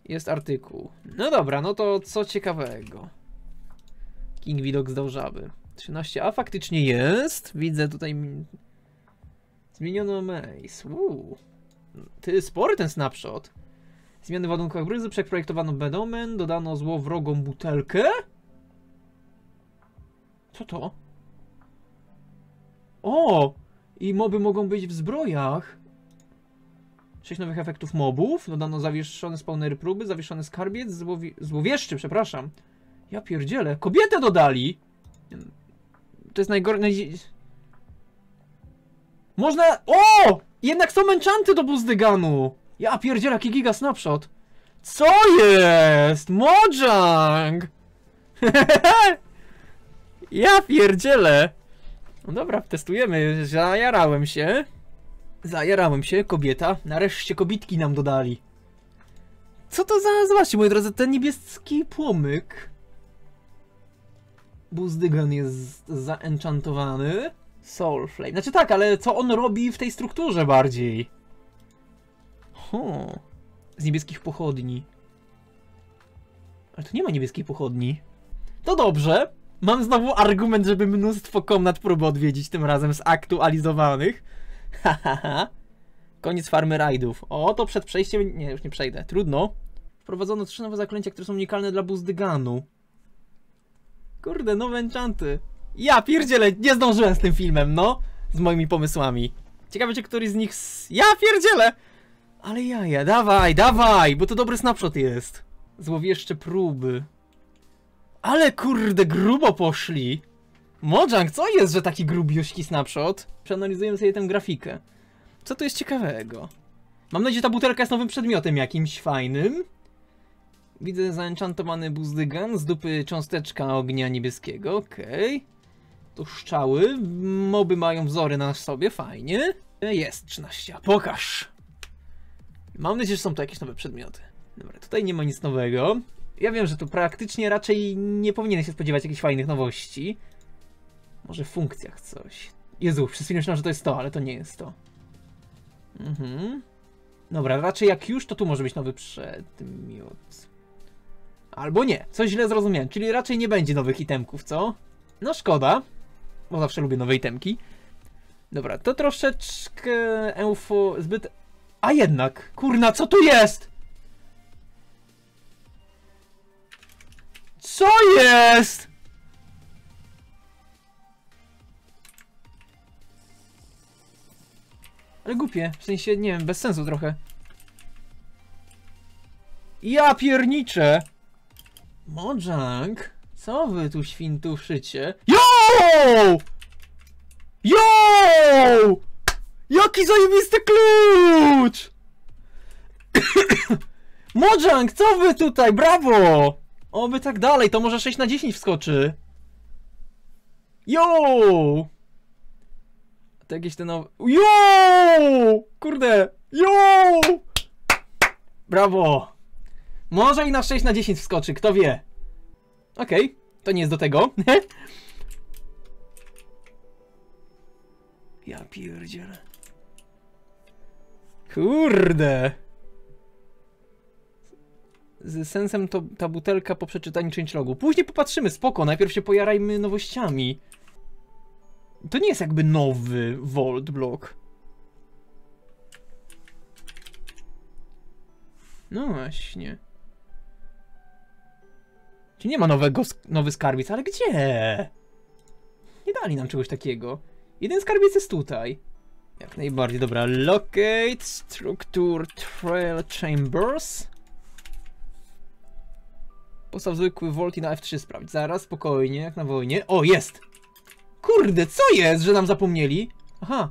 Jest artykuł. No dobra, no to co ciekawego. King widok z Dałżaby. 13, a faktycznie jest. Widzę tutaj... Zmieniono Maze. Ty, spory ten snapshot. Zmiany w ładunkach bryzy, przeprojektowano Benomen, dodano złowrogą butelkę. Co to? O! I moby mogą być w zbrojach. 6 nowych efektów mobów. Dodano zawieszone spawnery próby, zawieszony skarbiec, złowieszczy, przepraszam. Ja pierdzielę. Kobietę dodali! To jest najgorsze... Można... O! Jednak są enchanty do Buzdyganu! Ja pierdzielę, jaki giga snapshot. Co jest? Mojang! Ja pierdzielę. No dobra, testujemy. Zajarałem się. Kobieta. Nareszcie kobitki nam dodali. Co to za... Zobaczcie, moi drodzy, ten niebieski płomyk. Buzdygan jest zaenchantowany. Soulflame. Znaczy tak, ale co on robi w tej strukturze bardziej? Z niebieskich pochodni. Ale tu nie ma niebieskiej pochodni. To dobrze. Mam znowu argument, żeby mnóstwo komnat próby odwiedzić, tym razem zaktualizowanych. Hahaha. Koniec farmy rajdów. O, to przed przejściem... Nie, już nie przejdę. Trudno. Wprowadzono 3 nowe zaklęcia, które są unikalne dla Buzdyganu. Kurde, nowe enchanty. Ja pierdzielę, nie zdążyłem z tym filmem, no. Z moimi pomysłami. Ciekawe, czy któryś z nich... Ja pierdzielę! Ale jaja, dawaj, bo to dobry snapshot jest. Złowieszcze próby. Ale kurde, grubo poszli. Mojang, co jest, że taki grubiuśki snapshot? Przeanalizujemy sobie tę grafikę. Co tu jest ciekawego? Mam nadzieję, że ta butelka jest nowym przedmiotem jakimś fajnym. Widzę zaenchantowany Buzdygan, z dupy cząsteczka ognia niebieskiego, okej. Tu szczały, moby mają wzory na sobie, fajnie. Jest 13, pokaż. Mam nadzieję, że są to jakieś nowe przedmioty. Dobra, tutaj nie ma nic nowego. Ja wiem, że tu praktycznie raczej nie powinien się spodziewać jakichś fajnych nowości. Może w funkcjach coś. Jezu, przez chwilę myślałem, że to jest to, ale to nie jest to. Dobra, raczej jak już, to tu może być nowy przedmiot. Albo nie, coś źle zrozumiałem, czyli raczej nie będzie nowych itemków, co? No szkoda, bo zawsze lubię nowe itemki. Dobra, to troszeczkę zbyt... A jednak, kurna, co tu jest? Co jest? Ale głupie, w sensie, nie wiem, bez sensu trochę. Ja pierniczę! Mojang, co wy tu świntuszycie? Yo! Yo! Jaki zajebisty klucz! Mojang, co wy tutaj? Brawo! Oby tak dalej, to może 6 na 10 wskoczy. Yo! To jakieś te nowe... Yo! Kurde! Yo! Brawo! Może i na 6 na 10 wskoczy, kto wie. Okej, to nie jest do tego. Ja pierdzielę. Kurde. Z sensem to ta butelka po przeczytaniu changelogu. Później popatrzymy, spoko, najpierw się pojarajmy nowościami. To nie jest jakby nowy Vault Block. No właśnie. Czy nie ma nowy skarbiec, ale gdzie? Nie dali nam czegoś takiego. Jeden skarbiec jest tutaj. Jak najbardziej, dobra. Locate, Structure, Trail Chambers. Postaw zwykły Vault i na F3 sprawdź. Zaraz, spokojnie, jak na wojnie. O, jest! Kurde, co jest, że nam zapomnieli? Aha.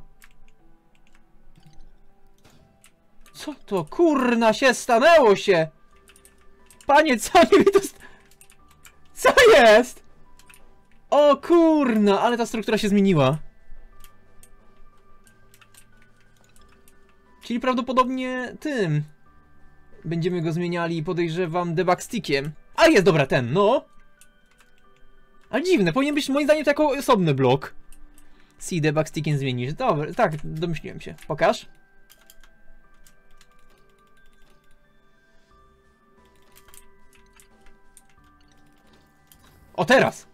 Co to, kurna się stanęło się? Panie, co mi to... Co jest? O kurna, ale ta struktura się zmieniła. Czyli prawdopodobnie tym będziemy go zmieniali, podejrzewam, debug stickiem. A jest, dobra, ten, no. Ale dziwne, powinien być moim zdaniem to jako osobny blok. C debug stickiem zmienisz. Dobra, tak, domyśliłem się. Pokaż. O, teraz!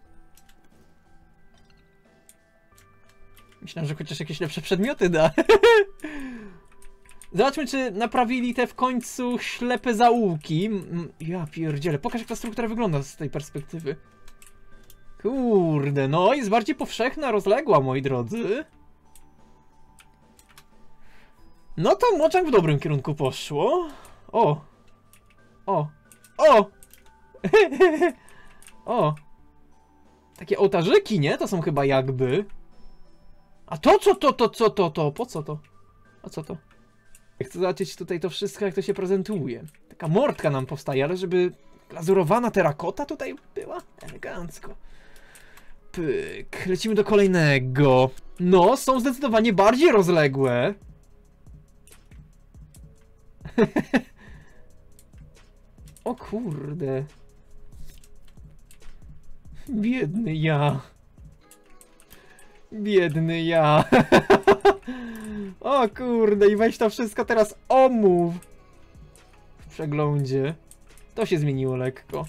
Myślałem, że chociaż jakieś lepsze przedmioty da. Zobaczmy, czy naprawili te w końcu ślepe zaułki. Ja pierdzielę, pokaż jak ta struktura wygląda z tej perspektywy. Kurde, no jest bardziej powszechna, rozległa, moi drodzy. No to moczak w dobrym kierunku poszło. O! O! O! O! Takie ołtarzyki, nie? To są chyba jakby. A to co to? Po co to? A co to? Chcę zobaczyć tutaj to wszystko, jak to się prezentuje. Taka mordka nam powstaje, ale żeby glazurowana terakota tutaj była? Elegancko. Pyk. Lecimy do kolejnego. No, są zdecydowanie bardziej rozległe. O kurde. Biedny ja. Biedny ja. O kurde, i weź to wszystko teraz omów. W przeglądzie. To się zmieniło lekko.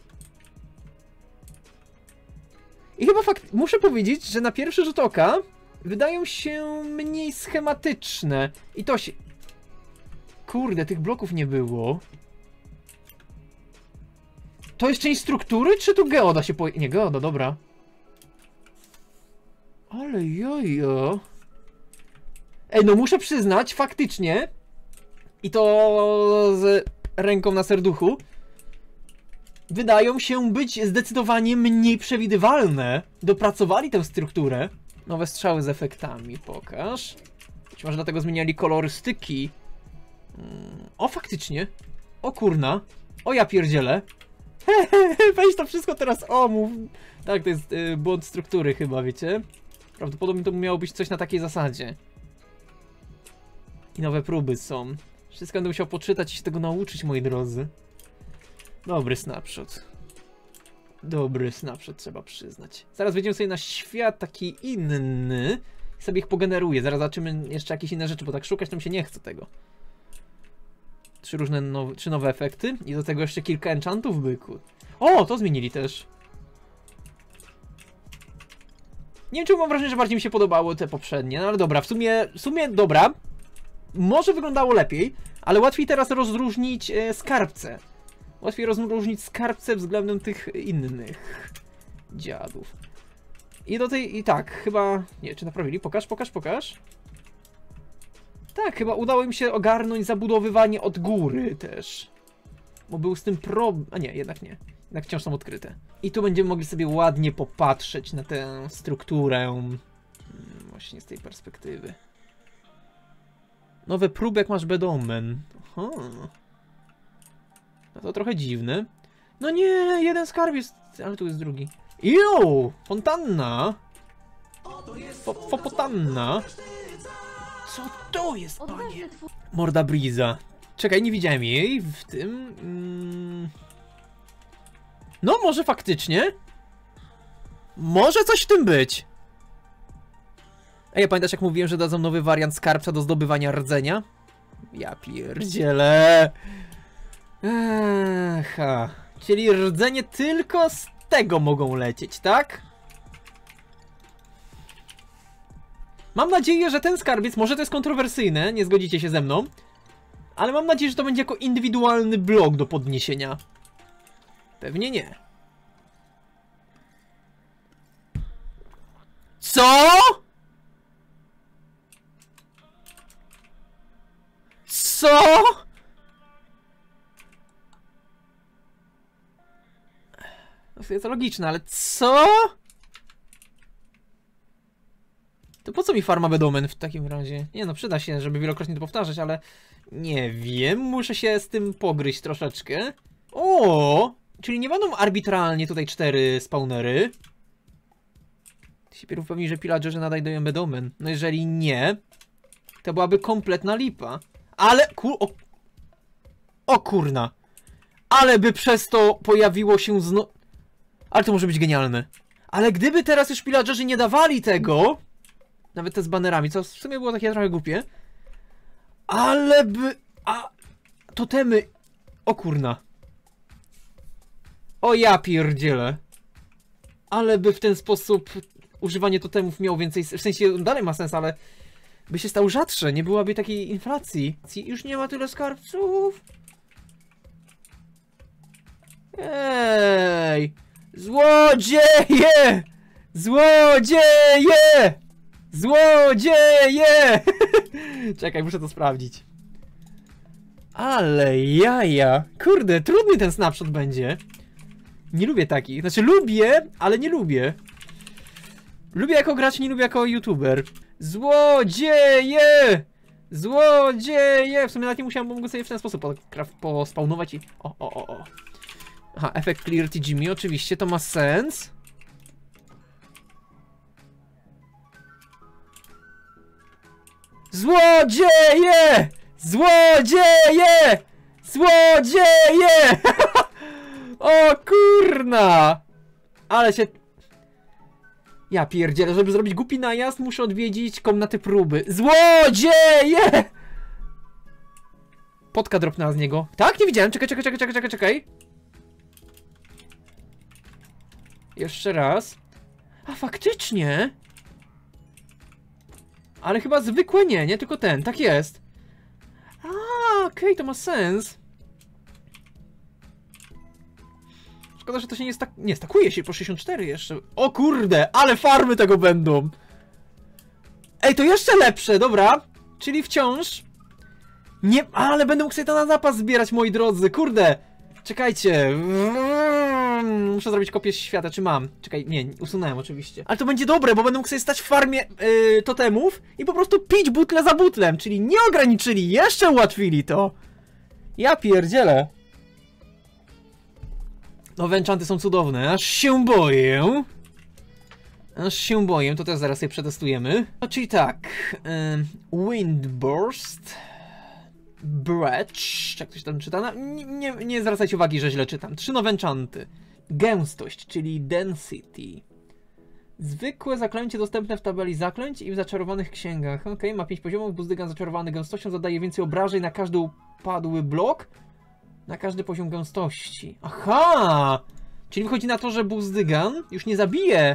I chyba muszę powiedzieć, że na pierwszy rzut oka wydają się mniej schematyczne. I to się... Kurde, tych bloków nie było. To jest część struktury, czy tu geoda się Nie, geoda, dobra. Ale jojo. Ej, no muszę przyznać, faktycznie. I to z ręką na serduchu. Wydają się być zdecydowanie mniej przewidywalne. Dopracowali tę strukturę. Nowe strzały z efektami, pokaż. Być może dlatego zmieniali kolorystyki. O, faktycznie. O kurna. O, ja pierdzielę. Weź to wszystko teraz omów. Tak, to jest błąd struktury chyba, wiecie? Prawdopodobnie to miało być coś na takiej zasadzie. I nowe próby są. Wszystko będę musiał poczytać i się tego nauczyć, moi drodzy. Dobry snapshot. Dobry snapshot, trzeba przyznać. Zaraz wejdziemy sobie na świat taki inny i sobie ich pogeneruję. Zaraz zobaczymy jeszcze jakieś inne rzeczy, bo tak szukać to mi się nie chce tego. Trzy nowe efekty i do tego jeszcze kilka enchantów, byku. O, to zmienili też. Nie wiem, czy mam wrażenie, że bardziej mi się podobały te poprzednie, no ale dobra, w sumie dobra. Może wyglądało lepiej, ale łatwiej teraz rozróżnić skarbce. Łatwiej rozróżnić skarbce względem tych innych dziadów. I do tej... I tak, chyba... Nie, czy naprawili? Pokaż. Tak, chyba udało im się ogarnąć zabudowywanie od góry też. Bo był z tym problem... A nie, jednak nie. Jednak wciąż są odkryte. I tu będziemy mogli sobie ładnie popatrzeć na tę strukturę. Właśnie z tej perspektywy. Nowe próby, jak masz bedomen. Aha. No to trochę dziwne. No nie, jeden skarb jest... Ale tu jest drugi. Jo! Fontanna! Fopotanna! Co to jest, panie? Morda Briza. Czekaj, nie widziałem jej w tym... No, może faktycznie. Może coś w tym być. Ej, pamiętasz jak mówiłem, że dadzą nowy wariant skarbca do zdobywania rdzenia? Ja pierdzielę. Aha. Czyli rdzenie tylko z tego mogą lecieć, tak? Mam nadzieję, że ten skarbiec, może to jest kontrowersyjne, nie zgodzicie się ze mną, ale mam nadzieję, że to będzie jako indywidualny blok do podniesienia. Pewnie nie. Co? Co? Jest to logiczne, ale co? To po co mi farma bedomen w takim razie? Nie no, przyda się, żeby wielokrotnie to powtarzać, ale... Nie wiem, muszę się z tym pogryźć troszeczkę. O, czyli nie będą arbitralnie tutaj 4 spawnery. Się pierw pewni, że pillagerzy nadal dają bedomen. No jeżeli nie, to byłaby kompletna lipa. Ale... O kurna. Ale by przez to pojawiło się Ale to może być genialne. Ale gdyby teraz już pillagerzy nie dawali tego... Nawet te z banerami, co w sumie było takie trochę głupie. Ale by... Totemy... O kurna. O ja pierdzielę. Ale by w ten sposób używanie totemów miało więcej... W sensie dalej ma sens, ale by się stał rzadsze, nie byłaby takiej inflacji. Już nie ma tyle skarbców. Ej! Złodzieje! Złodzieje! Złodzieje! Czekaj, muszę to sprawdzić. Ale jaja! Kurde, trudny ten snapshot będzie. Nie lubię takich. Znaczy lubię, ale nie lubię. Lubię jako gracz, nie lubię jako youtuber. Złodzieje! Złodzieje! W sumie nawet nie musiałem, bo mogę sobie w ten sposób pospawnować i... O. Aha, efekt clear TGM, oczywiście, to ma sens. Złodzieje! Złodzieje! Złodzieje! O kurna! Ale się... Ja pierdzielę, żeby zrobić głupi najazd, muszę odwiedzić komnaty próby. Złodzieje! Potka dropnęła z niego. Tak? Nie widziałem. Czekaj. Jeszcze raz. A faktycznie. Ale chyba zwykłe nie tylko ten. Tak jest. A, okej, to ma sens. Szkoda, że to się nie stakuje się po 64 jeszcze. O kurde, ale farmy tego będą. Ej, to jeszcze lepsze, dobra. Czyli wciąż... Nie, ale będę mógł sobie to na zapas zbierać, moi drodzy, kurde. Czekajcie. Muszę zrobić kopię świata, czy mam? Czekaj, nie, usunąłem oczywiście. Ale to będzie dobre, bo będę mógł sobie stać w farmie totemów i po prostu pić butle za butlem. Czyli nie ograniczyli, jeszcze ułatwili to. Ja pierdzielę. Nowe enchanty są cudowne, aż się boję. To też zaraz sobie przetestujemy. No, czyli tak. Windburst. Breach. Jak to się tam czyta? Nie zwracajcie uwagi, że źle czytam. 3 nowe enchanty. Gęstość, czyli density. Zwykłe zaklęcie dostępne w tabeli zaklęć i w zaczarowanych księgach. Ok, ma 5 poziomów. Buzdygan zaczarowany gęstością zadaje więcej obrażeń na każdy upadły blok. Na każdy poziom gęstości. Aha! Czyli wychodzi na to, że Buzdygan już nie zabije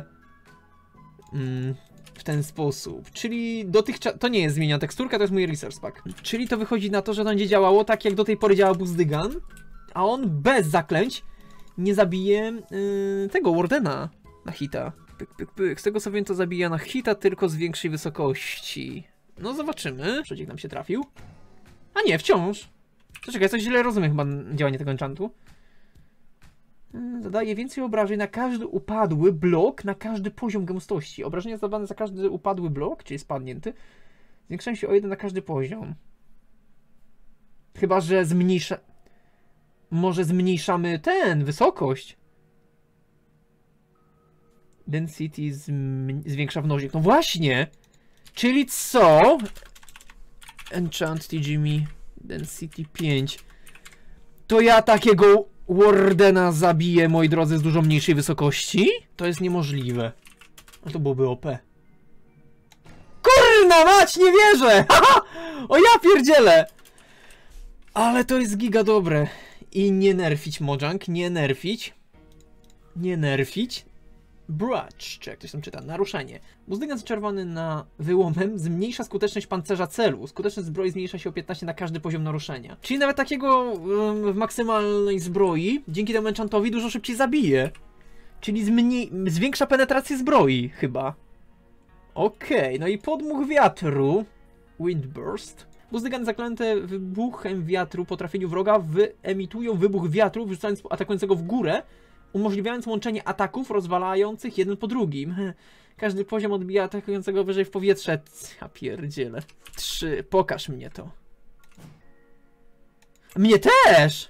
w ten sposób. Czyli dotychczas... To nie jest zmieniona teksturka, to jest mój resource pack. Czyli to wychodzi na to, że to będzie działało tak, jak do tej pory działał Buzdygan, a on bez zaklęć nie zabije tego Wardena na hita. Pyk. Z tego co wiem, to zabija na hita tylko z większej wysokości. No zobaczymy. Przeciek nam się trafił. A nie, wciąż. Czekaj, coś źle rozumiem chyba działanie tego enchantu. Zadaje więcej obrażeń na każdy upadły blok, na każdy poziom gęstości. Obrażenia zadawane za każdy upadły blok, czyli spadnięty, zwiększają się o 1 na każdy poziom. Chyba że zmniejsza... Może zmniejszamy wysokość. Density zwiększa mnożnik. No właśnie! Czyli co? Enchant TGM Density 5. To ja takiego Wardena zabiję, moi drodzy, z dużo mniejszej wysokości? To jest niemożliwe. A to byłoby OP. Kurna mać, nie wierzę! O ja pierdzielę! Ale to jest giga dobre. I nie nerfić Mojang, nie nerfić. Breach, czy jak ktoś tam czyta, naruszenie. Buzdygan zaczarowany na wyłomem zmniejsza skuteczność pancerza celu. Skuteczność zbroi zmniejsza się o 15 na każdy poziom naruszenia. Czyli nawet takiego w maksymalnej zbroi, dzięki temu enchantowi dużo szybciej zabije. Czyli zwiększa penetrację zbroi, chyba. Okej, no i podmuch wiatru. Windburst. Buzdygan zaklęte wybuchem wiatru po trafieniu wroga wyemitują wybuch wiatru, wyrzucając atakującego w górę, umożliwiając łączenie ataków rozwalających jeden po drugim. Każdy poziom odbija atakującego wyżej w powietrze. Ja pierdzielę. 3. Pokaż mnie to. Mnie też!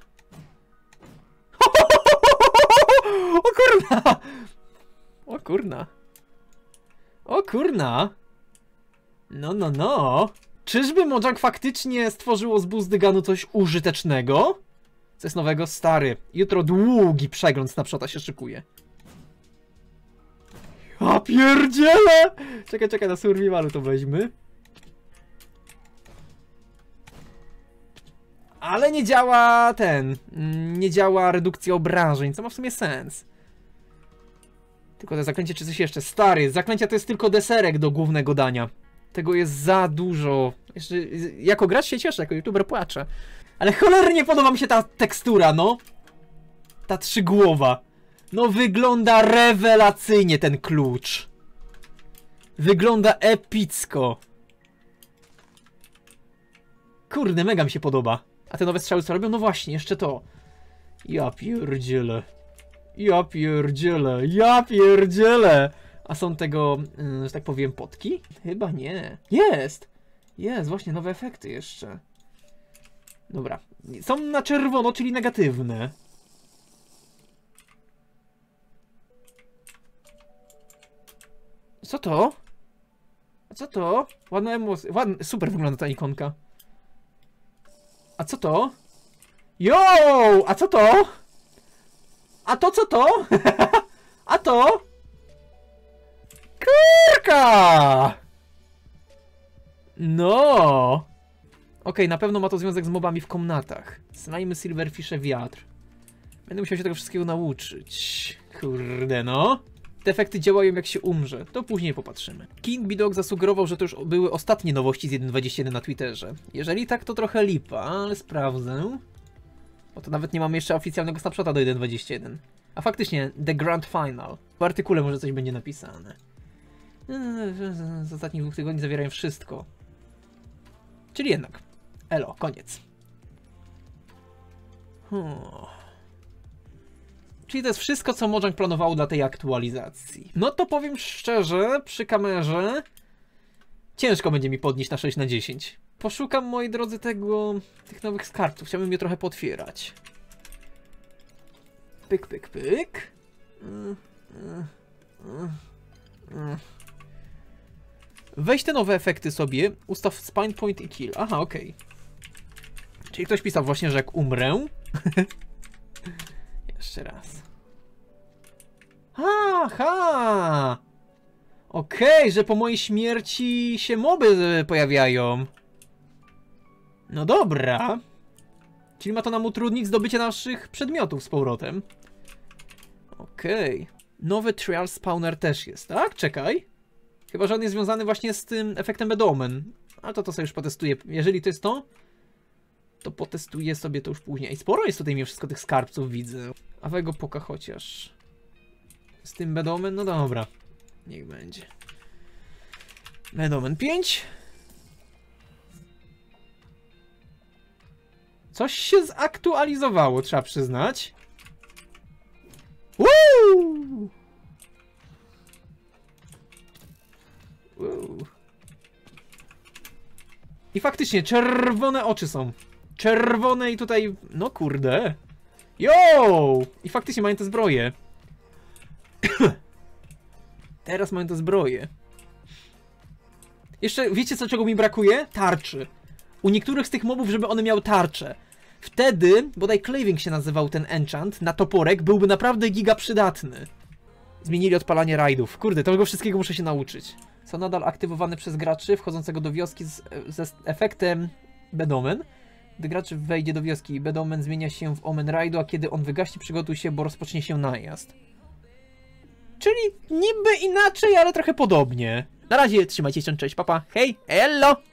O kurna! O kurna! O kurna! No. Czyżby Mojang faktycznie stworzyło z Buzdyganu coś użytecznego? Co jest nowego? Stary. Jutro długi przegląd snapshota się szykuje. Ja pierdzielę! Czekaj, na survivalu to weźmy. Ale nie działa nie działa redukcja obrażeń, co ma w sumie sens. Tylko te zaklęcie czy coś jeszcze? Stary, zaklęcia to jest tylko deserek do głównego dania. Tego jest za dużo. Jeszcze, jako gracz się cieszę, jako youtuber płaczę. Ale cholernie podoba mi się ta tekstura, no. Ta trzygłowa. No wygląda rewelacyjnie ten klucz. Wygląda epicko. Kurde, mega mi się podoba. A te nowe strzały co robią? No właśnie, jeszcze to. Ja pierdzielę. Ja pierdzielę. Ja pierdzielę. A są tego, że tak powiem, potki? Chyba nie. Jest! Jest, właśnie nowe efekty jeszcze. Dobra. Są na czerwono, czyli negatywne. Co to? A co to? Ładna emocja. Ładna, super wygląda ta ikonka. A co to? Yo! A co to? A to co to? A to? Kurka! No! Okej, na pewno ma to związek z mobami w komnatach. Slimy, silverfisze, wiatr. Będę musiał się tego wszystkiego nauczyć. Kurde no. Te efekty działają jak się umrze. To później popatrzymy. King Bidog zasugerował, że to już były ostatnie nowości z 1.21 na Twitterze. Jeżeli tak, to trochę lipa, ale sprawdzę. Bo to nawet nie mamy jeszcze oficjalnego snapshota do 1.21. A faktycznie, The Grand Final. W artykule może coś będzie napisane. Z ostatnich 2 tygodni zawierają wszystko. Czyli jednak. Elo, koniec. Czyli to jest wszystko, co Mojang planowało dla tej aktualizacji. No to powiem szczerze, przy kamerze ciężko będzie mi podnieść na 6/10. Poszukam, moi drodzy, tych nowych skarbców. Chciałbym je trochę potwierać. Pyk, pyk, pyk. Weź te nowe efekty sobie, ustaw spine point i kill. Aha, okej. Czyli ktoś pisał właśnie, że jak umrę... Jeszcze raz. Aha! Okej, że po mojej śmierci się moby pojawiają. No dobra. Czyli ma to nam utrudnić zdobycie naszych przedmiotów z powrotem. Okej. Nowy trial spawner też jest, tak? Czekaj. Chyba, że on jest związany właśnie z tym efektem Bad Omen. Ale to sobie już potestuję. Jeżeli to jest to potestuję sobie to już później. I sporo jest tutaj mimo wszystko tych skarbców, widzę. A wego poka chociaż. Z tym Bad Omen? No dobra. Niech będzie. Bad Omen 5. Coś się zaktualizowało, trzeba przyznać. Woo! I faktycznie, czerwone oczy są. Czerwone i tutaj... No kurde. Yo! I faktycznie mają te zbroje. Teraz mają te zbroje. Jeszcze, wiecie co, czego mi brakuje? Tarczy. U niektórych z tych mobów, żeby one miały tarczę. Wtedy, bodaj Claving się nazywał ten enchant, na toporek, byłby naprawdę giga przydatny. Zmienili odpalanie rajdów. Kurde, tego wszystkiego muszę się nauczyć. Są nadal aktywowane przez graczy wchodzącego do wioski ze efektem Bad Omen. Gdy gracz wejdzie do wioski, Bad Omen zmienia się w Omen Raidu, a kiedy on wygaśnie, przygotuj się, bo rozpocznie się najazd. Czyli niby inaczej, ale trochę podobnie. Na razie, trzymajcie się, cześć, papa, hej, elo!